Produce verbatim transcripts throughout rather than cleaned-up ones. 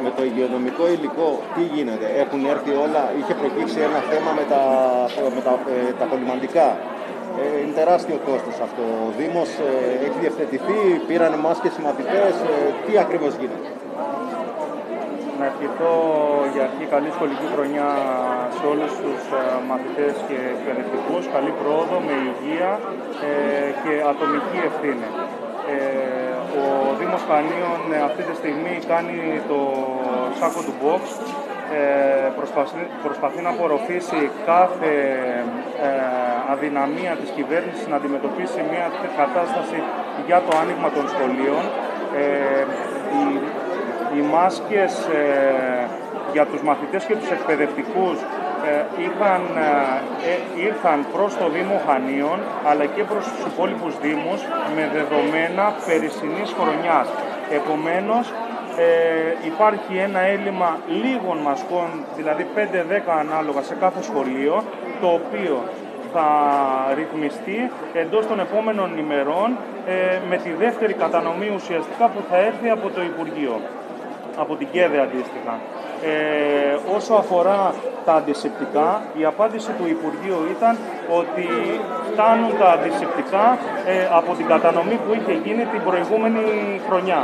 με το υγειονομικό υλικό τι γίνεται, έχουν έρθει όλα, είχε προκύψει ένα θέμα με τα, με τα, ε, τα απολυμαντικά. Ε, είναι τεράστιο κόστος αυτό. Ο Δήμος ε, έχει διευθετηθεί, πήραν μάσκες οι μαθητές, ε, τι ακριβώς γίνεται? Να ευχηθώ για αρχή καλή σχολική χρονιά σε όλους τους ε, μαθητές και εκπαιδευτικούς, καλή πρόοδο με υγεία ε, και ατομική ευθύνη. Ε, ο Δήμος Χανίων ε, αυτή τη στιγμή κάνει το σάκο του box, ε, προσπαθεί, προσπαθεί να απορροφήσει κάθε ε, αδυναμία της κυβέρνησης να αντιμετωπίσει μια κατάσταση για το άνοιγμα των σχολείων. Ε, η, οι μάσκες ε, για τους μαθητές και τους εκπαιδευτικούς ε, είχαν, ε, ήρθαν προς το Δήμο Χανίων αλλά και προς τους υπόλοιπους δήμους με δεδομένα περσινής χρονιάς. Επομένως, ε, υπάρχει ένα έλλειμμα λίγων μασκών, δηλαδή πέντε δέκα ανάλογα σε κάθε σχολείο, το οποίο θα ρυθμιστεί εντός των επόμενων ημερών ε, με τη δεύτερη κατανομή ουσιαστικά που θα έρθει από το Υπουργείο, από την ΚΕΔΕ αντίστοιχα. Ε, όσο αφορά τα αντισηπτικά, η απάντηση του Υπουργείου ήταν ότι φτάνουν τα αντισηπτικά ε, από την κατανομή που είχε γίνει την προηγούμενη χρονιά.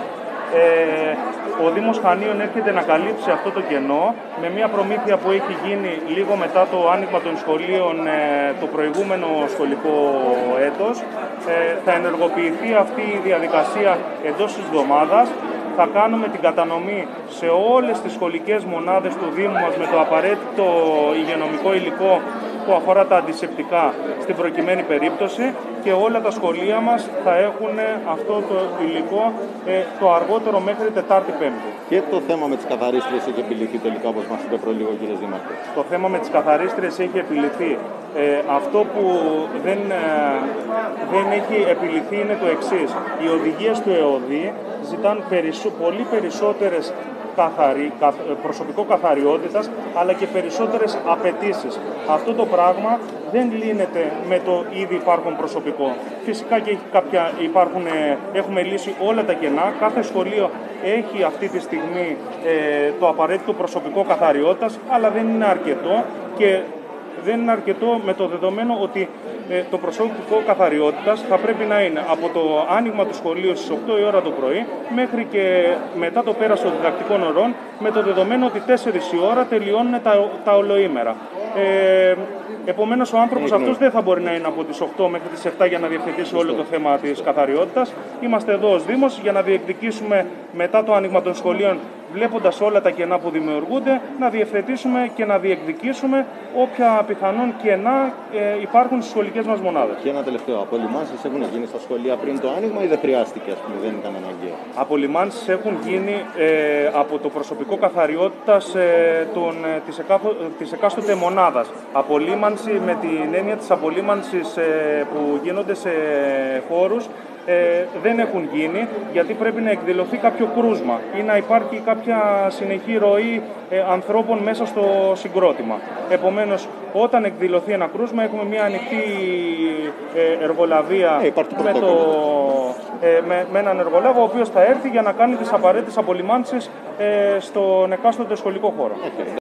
Ε, ο Δήμος Χανίων έρχεται να καλύψει αυτό το κενό με μια προμήθεια που έχει γίνει λίγο μετά το άνοιγμα των σχολείων ε, το προηγούμενο σχολικό έτος. Ε, θα ενεργοποιηθεί αυτή η διαδικασία εντός της εβδομάδας. Θα κάνουμε την κατανομή σε όλες τις σχολικές μονάδες του Δήμου μας με το απαραίτητο υγειονομικό υλικό που αφορά τα αντισηπτικά στην προκειμένη περίπτωση και όλα τα σχολεία μας θα έχουν αυτό το υλικό ε, το αργότερο μέχρι Τετάρτη Πέμπτη. Και το θέμα με τις καθαρίστριες έχει επιληθεί τελικά, όπως μας είπε προλίγο ο κ. Δήμαρχος? Το θέμα με τις καθαρίστριες έχει επιληθεί. Ε, αυτό που δεν, ε, δεν έχει επιληθεί είναι το εξής. Οι οδηγίες του ΕΟΔΗ ζητάν περισσο, πολύ περισσότερες καθαρι, προσωπικό καθαριότητας, αλλά και περισσότερες απαιτήσεις. Αυτό το πράγμα δεν λύνεται με το ήδη υπάρχον προσωπικό. Φυσικά και κάποια, υπάρχουν, έχουμε λύσει όλα τα κενά. Κάθε σχολείο έχει αυτή τη στιγμή ε, το απαραίτητο προσωπικό καθαριότητας, αλλά δεν είναι αρκετό και δεν είναι αρκετό με το δεδομένο ότι ε, το προσωπικό καθαριότητας θα πρέπει να είναι από το άνοιγμα του σχολείου στις οκτώ η ώρα το πρωί μέχρι και μετά το πέρας των διδακτικών ωρών, με το δεδομένο ότι τέσσερις η ώρα τελειώνουν τα, τα ολοήμερα. Ε, επομένως ο άνθρωπος αυτός δεν θα μπορεί να είναι από τις οκτώ μέχρι τις επτά για να διευθετήσει όλο το θέμα της καθαριότητας. Είμαστε εδώ ως Δήμος για να διεκδικήσουμε μετά το άνοιγμα των σχολείων, βλέποντας όλα τα κενά που δημιουργούνται, να διευθετήσουμε και να διεκδικήσουμε όποια πιθανόν κενά ε, υπάρχουν στις σχολικές μας μονάδες. Και ένα τελευταίο, απολυμάνσεις έχουν γίνει στα σχολεία πριν το άνοιγμα ή δεν χρειάστηκε, ας πούμε, δεν ήταν αναγκαίο? Απολυμάνσεις έχουν γίνει ε, από το προσωπικό καθαριότητας ε, των, ε, της, εκάθο, της εκάστοτε μονάδας. Απολύμανση με την έννοια της απολύμανσης ε, που γίνονται σε χώρους Ε, δεν έχουν γίνει, γιατί πρέπει να εκδηλωθεί κάποιο κρούσμα ή να υπάρχει κάποια συνεχή ροή ε, ανθρώπων μέσα στο συγκρότημα. Επομένως, όταν εκδηλωθεί ένα κρούσμα, έχουμε μια ανοιχτή ε, εργολαβία ε, με, το, ε, με, με έναν εργολάβο, ο οποίος θα έρθει για να κάνει τις απαραίτητες απολυμάνσεις ε, στον εκάστοτε σχολικό χώρο. Okay.